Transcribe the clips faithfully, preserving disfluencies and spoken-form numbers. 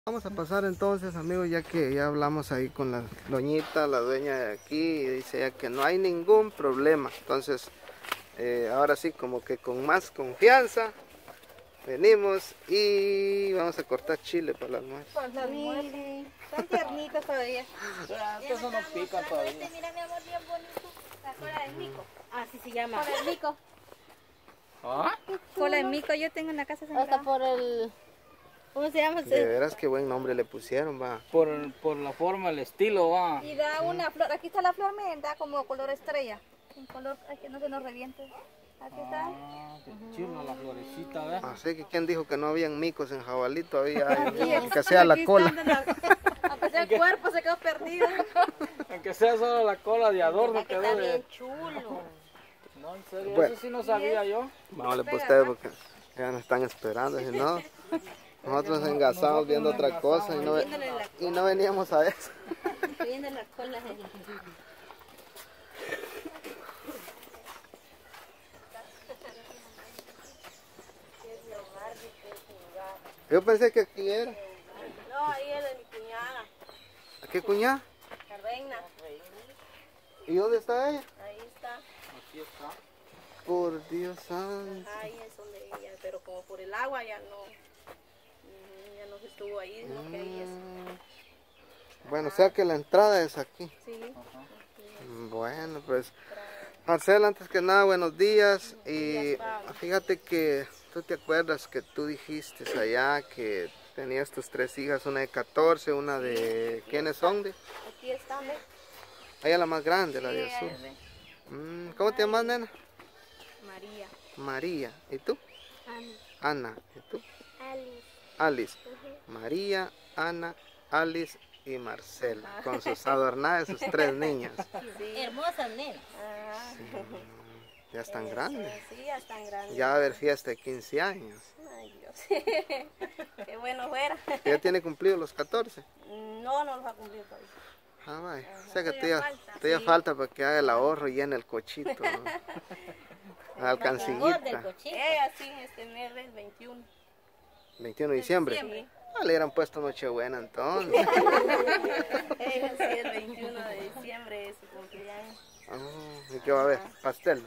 Vamos a pasar entonces, amigos, ya que ya hablamos ahí con la doñita, la dueña de aquí, y dice ya que no hay ningún problema. Entonces, eh, ahora sí, como que con más confianza, venimos y vamos a cortar chile para el almuerzo. Para el almuerzo. Están tiernitos todavía. Eso no pica todavía. Este, mira, mi amor, bien bonito. La cola de mico. Así se llama. Cola de mico. ¿Ah? Cola de mico yo tengo en la casa Hasta sembrada. por el... ¿Cómo se llama? De veras qué buen nombre le pusieron, va. Por, por la forma, el estilo, va. Y da una flor. Aquí está la flor, me da como color estrella. Un color ay, que no se nos reviente. Aquí está. Ah, qué chulo la florecita, ¿ves? Así que quién dijo que no habían micos en jabalí todavía, hay, Aquí que sea la aquí cola. están la- Aunque sea el cuerpo se quedó perdido. Aunque sea solo la cola de adorno quedó Está de... bien chulo. No, en serio, Bueno. eso sí no sabía yo. Vamos para ustedes porque ya nos están esperando, si no, nosotros engasados viendo otra cosa y no, ve- y no veníamos a eso. Viendo la cola de... Yo pensé que aquí era. No, ahí es de mi cuñada, ¿A qué cuñada? la reina. ¿Y dónde está ella? Ahí está. Aquí está. Por Dios santo. Ahí es donde ella, pero como por el agua ya no, mm, ya no se estuvo ahí, sino que ahí es. Bueno, o sea que la entrada es aquí. Sí. Bueno, pues Marcela, antes que nada, buenos días. Y fíjate que tú te acuerdas que tú dijiste allá que tenías tus tres hijas, una de catorce, una de... ¿Quiénes son? De? Aquí está, ¿ves? Ella la más grande, la Sí, de ella azul. es de Mm, ¿Cómo te llamas, nena? María. María. ¿Y tú? Ana. Ana. ¿Y tú? Alice. Alice. María, Ana, Alice y Marcela. Con sus adornadas, sus tres niñas. Sí. Hermosa nena. Ah, Ya están grandes. sí, ya están grandes. Ya va a haber fiesta de quince años. Ay, Dios. Qué bueno fuera. Ya tiene cumplido los catorce. No, no los ha cumplido todavía. Ah, vaya. O sea que Todavía todavía, falta. todavía Sí. falta para que haga el ahorro y llene el cochito. ¿No? La alcanciguita. Ella sí, este mes del veintiuno. veintiuno de diciembre. Sí. Ah, le hubieran puesto Nochebuena entonces. Ella sí, el veintiuno de diciembre es su cumpleaños. Ah, ¿y qué va a haber? ¿Pastel?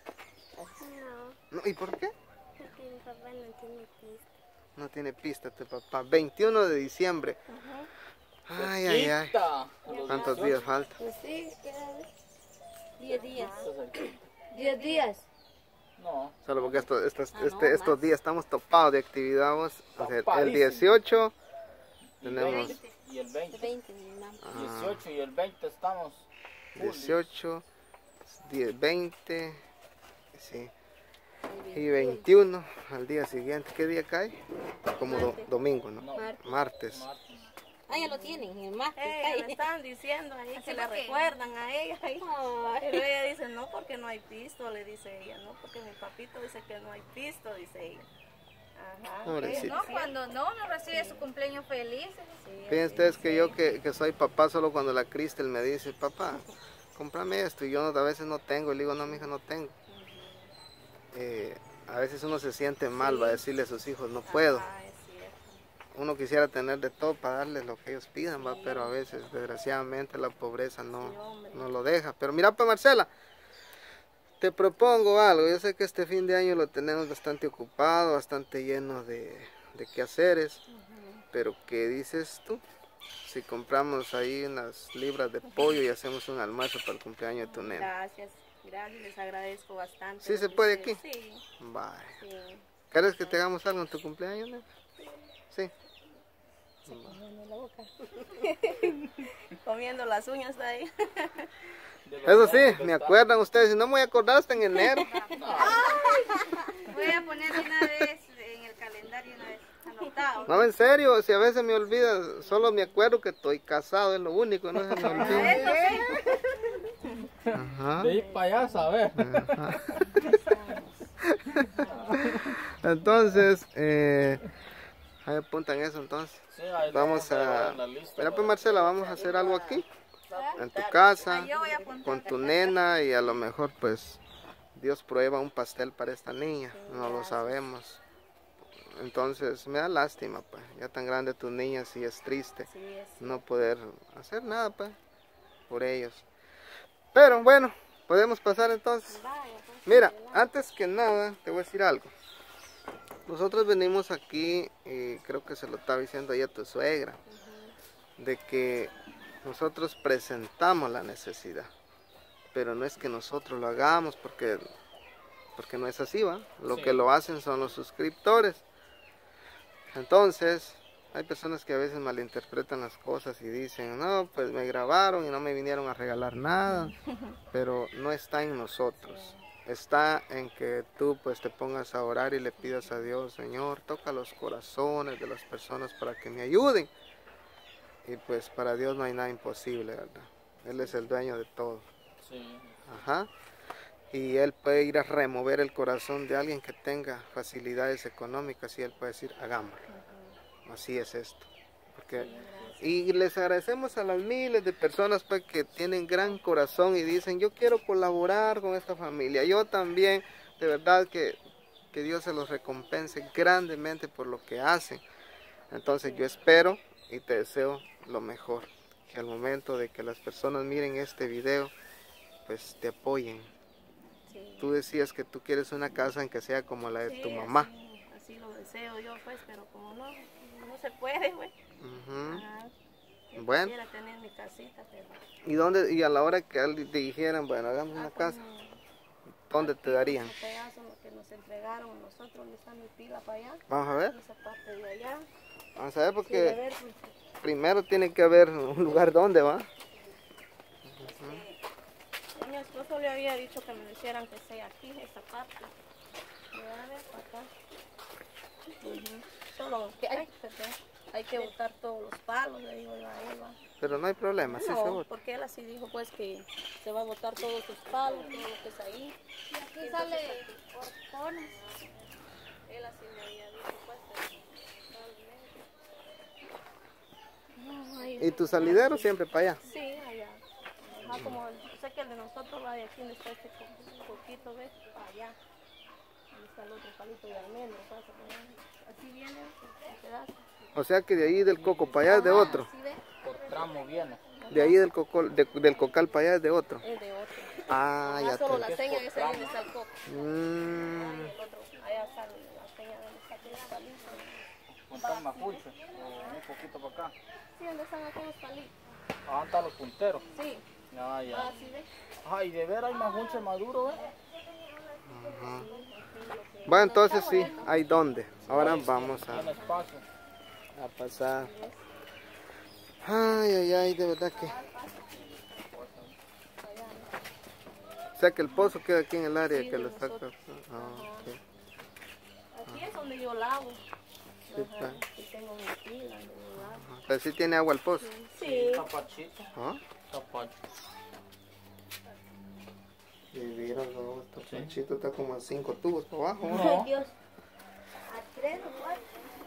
No, No, ¿y por qué? porque mi papá no tiene pista. No tiene pista tu papá. veintiuno de diciembre. Ay, ay, ay. Quita. ¿Cuántos días falta? Pues sí, queda Diez días. Entonces, Diez días. no, Solo porque estos, estos, Ah, no, este- estos días estamos topados de actividad. vos. O sea, el Topadísimo. dieciocho y el tenemos veinte. Y el veinte. veinte, mi mamá. dieciocho y el veinte estamos. full. dieciocho, diez, veinte, sí. Y veintiuno al día siguiente. ¿Qué día cae? Como do- domingo, ¿no? No. Martes. Martes. Ah, ya lo tienen, el martes. Eh, me estaban diciendo ahí que le recuerdan a ella. ahí. Pero ella dice, no, porque no hay pisto, le dice ella. No, porque mi papito dice que no hay pisto, dice ella. Ajá. Pobrecita. No, cuando no, no recibe su cumpleaños feliz. Fíjense ustedes que yo que, que soy papá, solo cuando la Cristel me dice, papá, cómprame esto, y yo no- a veces no tengo, y le digo, no, mija, no tengo. Eh, a veces uno se siente mal, va a decirle a sus hijos, no puedo. Ah, es cierto. Uno quisiera tener de todo para darles lo que ellos pidan, va, pero a veces, desgraciadamente, la pobreza no, no lo deja. Pero mira, pues Marcela, te propongo algo. Yo sé que este fin de año lo tenemos bastante ocupado, bastante lleno de, de quehaceres, pero ¿qué dices tú? Si compramos ahí unas libras de pollo y hacemos un almuerzo para el cumpleaños de tu nena. Gracias, gracias, les agradezco bastante. ¿Sí se lo que puede ustedes- aquí? Sí, Vaya. sí. ¿Quieres que te hagamos algo en tu cumpleaños, nena? Sí. Comiendo las uñas ahí. Eso sí, me acuerdan ustedes, si no me voy a acordar hasta en enero. Voy a poner una vez en el calendario, una vez anotado. No, en serio, si a veces me olvida, solo me acuerdo que estoy casado, es lo único, no se me olvida. Eso sí. Ajá. De ir para allá, ¿sabes? Entonces, eh, ahí apuntan eso entonces. Sí, ahí Vamos lo a... en la lista. Mira pues Marcela, vamos a hacer algo aquí, en tu casa, Yo voy a apuntar. con tu nena y a lo mejor pues Dios prueba un pastel para esta niña, no lo sabemos. Entonces me da lástima, pues, ya tan grande tus niñas y es triste Sí, es. no poder hacer nada, pues, por ellos. Pero bueno, podemos pasar entonces. Vaya, pues, Mira, adelante. antes que nada, te voy a decir algo. Nosotros venimos aquí, y creo que se lo estaba diciendo ahí a tu suegra, de que nosotros presentamos la necesidad, pero no es que nosotros lo hagamos, porque, porque no es así, ¿va? Lo Sí. que lo hacen son los suscriptores. Entonces, hay personas que a veces malinterpretan las cosas y dicen, no, pues me grabaron y no me vinieron a regalar nada, pero no está en nosotros. Está en que tú pues te pongas a orar y le pidas a Dios, Señor, toca los corazones de las personas para que me ayuden. Y pues para Dios no hay nada imposible, ¿verdad? Él es el dueño de todo. Sí. Ajá. Y Él puede ir a remover el corazón de alguien que tenga facilidades económicas y Él puede decir, hagámoslo. Así es esto. Porque, y les agradecemos a las miles de personas pues, que tienen gran corazón y dicen, yo quiero colaborar con esta familia. Yo también, de verdad que, que Dios se los recompense grandemente por lo que hacen. Entonces yo espero y te deseo lo mejor. Que al momento de que las personas miren este video, pues te apoyen. Sí. Tú decías que tú quieres una casa en que sea como la de Sí, tu mamá. Así, así lo deseo yo, pues, pero como no, no se puede, pues. Ujú. Ajá. Yo Bueno. quisiera tener mi casita, pero... ¿Y dónde, y a la hora que alguien te dijeran, bueno, hagamos una Ah, pues, casa, no. ¿dónde te darían? Esos pedazos lo que nos entregaron a nosotros, donde está mi pila para allá, Vamos a ver, esa parte de allá. vamos a ver Sí, de porque ver, pues, primero tiene que haber un lugar donde va. este, mi esposo le había dicho que me lo hicieran que sea aquí, esta parte. Me va a ver para acá. Ujú. Solo que hay, perdón, hay que botar todos los palos, le digo yo a él. ¿va? Pero no hay problema, sí se No, vota. porque él así dijo pues que se va a botar todos sus palos, todo lo que es ahí. Y aquí sale portones. Él así me había dicho pues, pero no, ahí- ¿Y tu salidero siempre para allá? Sí, allá. Ajá, como yo sé que el de nosotros va de aquí donde está este co- poquito, ¿ves? Para allá. Ahí está el otro palito de almendro, pasa por allá. Así viene el pedazo. O sea que de ahí del coco para allá es de otro. Así ve, Por tramo viene. De ahí del, coco, de- del cocal para allá es de otro. es de otro. Ah, Ajá, ya solo te... la seña esa es donde está el coco. Mm, El otro, allá está la seña donde está aquel palito. Un tal mapuche. O un poquito para acá. Sí, donde están aquellos palitos. Ah, están los punteros. Sí, Ah, ya. así ve. Ay, de ver hay mapuche maduro, ¿eh? bueno, entonces sí, hay donde. Ahora vamos Tiene a, espacio. a pasar. Ay, ay, ay, de verdad que... O sea que el pozo queda aquí en el área Sí, que de lo está... nosotros. Ah, ok. Aquí es donde yo lavo. Sí, Ajá, pues. aquí tengo mi pila donde yo lavo. Pero sí tiene agua el pozo. Sí. Tapachito. ¿Ah? Tapacho. Y mira, no, este panchito está como a cinco tubos para abajo. ¿no? No. Dios. A tres o cuatro.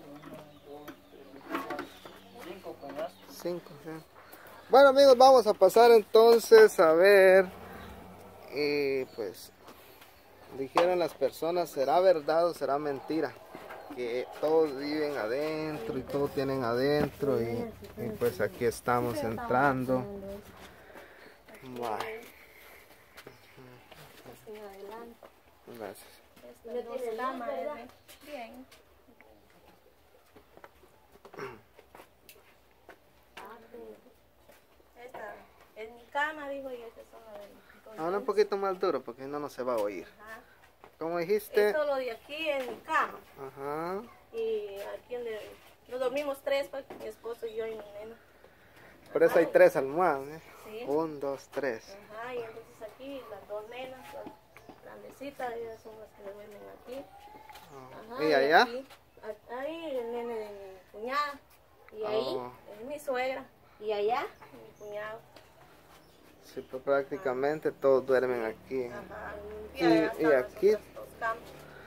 Cinco con esto. Cinco, sí. Bueno amigos, vamos a pasar entonces a ver. Y pues dijeron las personas, ¿será verdad o será mentira? Que todos viven adentro y todos tienen adentro y, y pues aquí estamos entrando. Bueno, En adelante. gracias. Estas dos camas, ¿eh? Bien. Esta es mi cama, dijo, y esta son las del... Habla un poquito más duro porque no, no se va a oír. Ajá. ¿Cómo dijiste? Esto lo de aquí es mi cama. Ajá. Y aquí donde nos dormimos tres, pues, mi esposo y yo y mi nena. Por eso hay tres almohadas. ¿eh? Sí. Un, dos, tres. Ajá, y entonces aquí las dos nenas, las grandecitas, ellas son las que duermen aquí. Ajá, ¿Y allá? aquí, a- ahí el nene de mi cuñada. Y ahí Oh. es mi suegra. Y allá. Mi cuñado. Sí, pues prácticamente todos duermen aquí. Ajá. Y- allá y están las aquí- otras dos camas.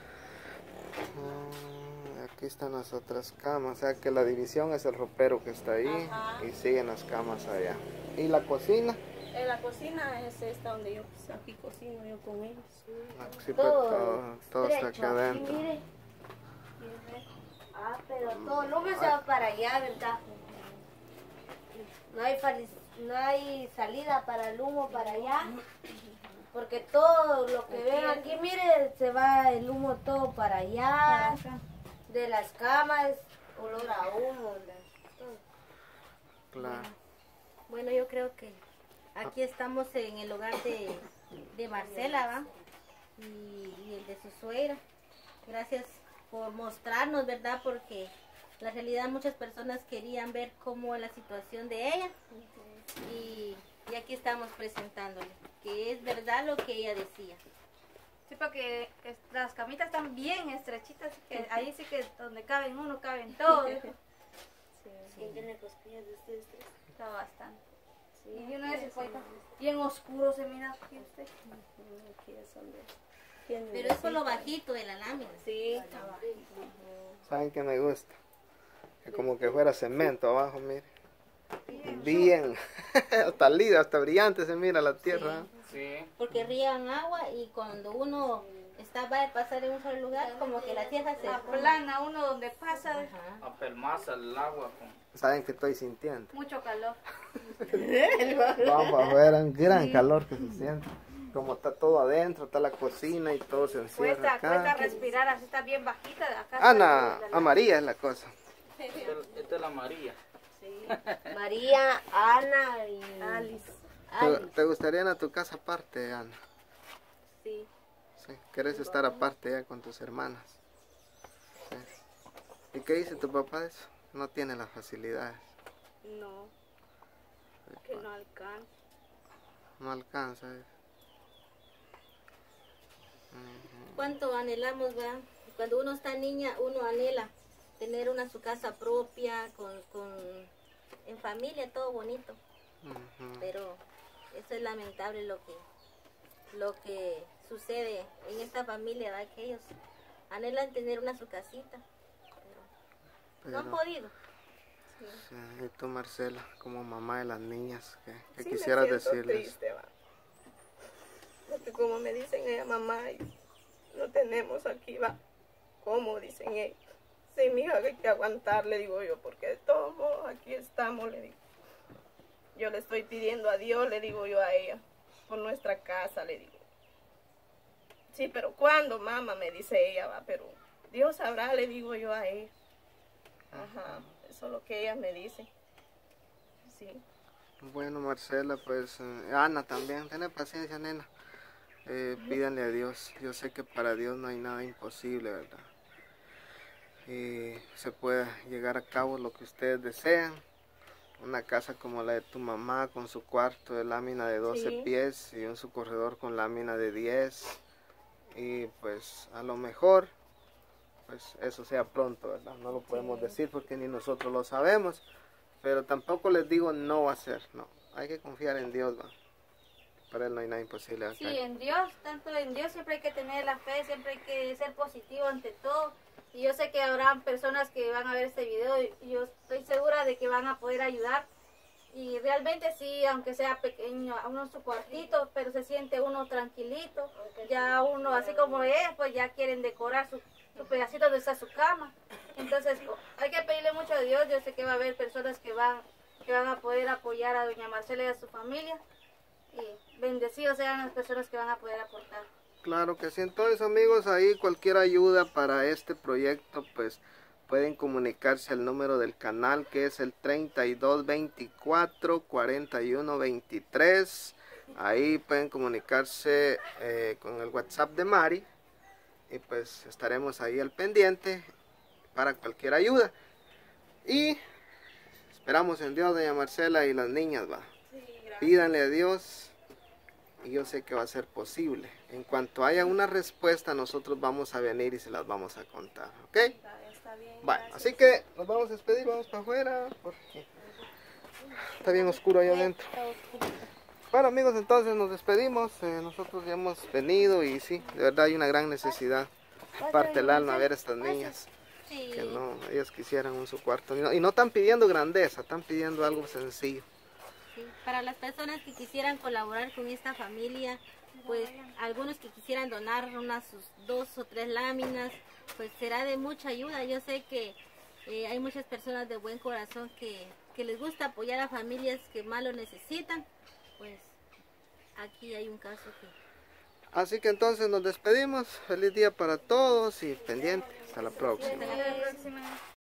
Ah, aquí están las otras camas. O sea que la división es el ropero que está ahí Ajá. y siguen las camas allá. ¿Y la cocina? En la cocina es esta donde yo pues, aquí cocino yo con ellos. Ah, sí, pues, todo, todo está aquí Estrecho. adentro. Y mire. Y ve, Ah, pero todo el humo se va para allá, ¿verdad? No hay, fali- no hay salida para el humo para allá. Porque todo lo que ven aquí, mire, se va el humo todo para allá. De las camas, olor a humo. Todo. Claro. Bueno, yo creo que aquí estamos en el hogar de, de Marcela, ¿va? Y, y el de su suegra. Gracias por mostrarnos, ¿verdad? Porque la realidad muchas personas querían ver cómo es la situación de ella. Y, y aquí estamos presentándole, que es verdad lo que ella decía. Sí, porque es- las camitas están bien estrechitas, así que ahí sí que donde caben uno, caben todos. ¿Quién tiene cosquillas de ustedes tres? Está bastante. Y uno de esos fue bien oscuro, se mira aquí usted. Pero es por lo bajito de la lámina. Sí. ¿Saben qué me gusta? Que como que fuera cemento abajo, mire. Bien. Hasta líder, hasta brillante se mira la tierra. Sí. Porque riegan agua y cuando uno está va a pasar en un solo lugar, como que la tierra se Aplana uno donde pasa, Ajá. Apelmaza el agua con... ¿Saben qué estoy sintiendo? mucho calor. Vamos para afuera, un gran calor que se siente. Como está todo adentro, está la cocina y todo se encierra Cuesta, cuesta acá. respirar, así está bien bajita de acá. Ana, amarilla es la cosa. Esta, esta es la María. María, Ana y Alice. ¿Te, te gustaría ir a tu casa aparte, Ana? Sí. Sí. ¿Quieres estar aparte ya con tus hermanas? Sí. ¿Y qué dice tu papá de eso? No tiene las facilidades. No, que no alcanza. No alcanza. ¿eh? ¿Cuánto anhelamos, verdad? Cuando uno está niña, uno anhela tener una su casa propia, con, con en familia, todo bonito. Ujú. Pero eso es lamentable lo que lo que sucede en esta familia, ¿verdad? Que ellos anhelan tener una su casita, pero no han Pero- podido. Sí, y tú, Marcela, como mamá de las niñas, ¿qué, qué Sí, me quisieras siento decirles? triste, va. Porque como me dicen ella, mamá, y no tenemos aquí, va. ¿Cómo? Dicen ellos. Sí, mija, hay que aguantar, le digo yo, porque de todos modos aquí estamos, le digo. Yo le estoy pidiendo a Dios, le digo yo a ella, por nuestra casa, le digo. Sí, pero ¿cuándo, mamá? Me dice ella, va, pero Dios sabrá, le digo yo a ella. Ajá, eso es lo que ella me dice. Sí. Bueno, Marcela, pues eh, Ana también, ten paciencia, nena. Eh, pídanle a Dios. Yo sé que para Dios no hay nada imposible, ¿verdad? Y se puede llegar a cabo lo que ustedes desean. Una casa como la de tu mamá, con su cuarto de lámina de doce Sí. pies y un su corredor con lámina de diez. Y pues a lo mejor, pues eso sea pronto, ¿verdad? No lo podemos decir porque ni nosotros lo sabemos. Pero tampoco les digo no va a ser, no. Hay que confiar en Dios, ¿va? Para Él no hay nada imposible acá. Sí, en Dios, tanto en Dios siempre hay que tener la fe, siempre hay que ser positivo ante todo. Y yo sé que habrá personas que van a ver este video y y yo estoy segura de que van a poder ayudar. Y realmente sí, aunque sea pequeño, a uno en su cuartito, pero se siente uno tranquilito. Ya uno, así como es, pues ya quieren decorar su, su pedacito donde está su cama. Entonces hay que pedirle mucho a Dios. Yo sé que va a haber personas que van, que van a poder apoyar a doña Marcela y a su familia. Y bendecidos sean las personas que van a poder aportar. Claro que sí. Entonces, amigos, ahí cualquier ayuda para este proyecto, pues pueden comunicarse al número del canal, que es el treinta y dos veinticuatro cuarenta y uno veintitrés. Ahí pueden comunicarse eh, con el WhatsApp de Mari y pues estaremos ahí al pendiente para cualquier ayuda. Y esperamos en Dios, doña Marcela y las niñas, va. Pídanle a Dios y yo sé que va a ser posible. En cuanto haya una respuesta, nosotros vamos a venir y se las vamos a contar, ¿ok? Está bien. Bueno, así que nos vamos a despedir, vamos para afuera porque está bien oscuro allá adentro. Bueno, amigos, entonces nos despedimos. Eh, nosotros ya hemos venido y sí, de verdad hay una gran necesidad. Parte el alma ver a estas niñas Sí. que no, ellas quisieran un su cuarto. Y no, y no están pidiendo grandeza, están pidiendo algo sencillo. Sí, para las personas que quisieran colaborar con esta familia, pues algunos que quisieran donar unas sus dos o tres láminas, pues será de mucha ayuda. Yo sé que Eh, hay muchas personas de buen corazón que, que les gusta apoyar a familias que más lo necesitan. Pues aquí hay un caso que... Así que entonces nos despedimos. Feliz día para todos y pendientes. Hasta la próxima. Hasta la próxima.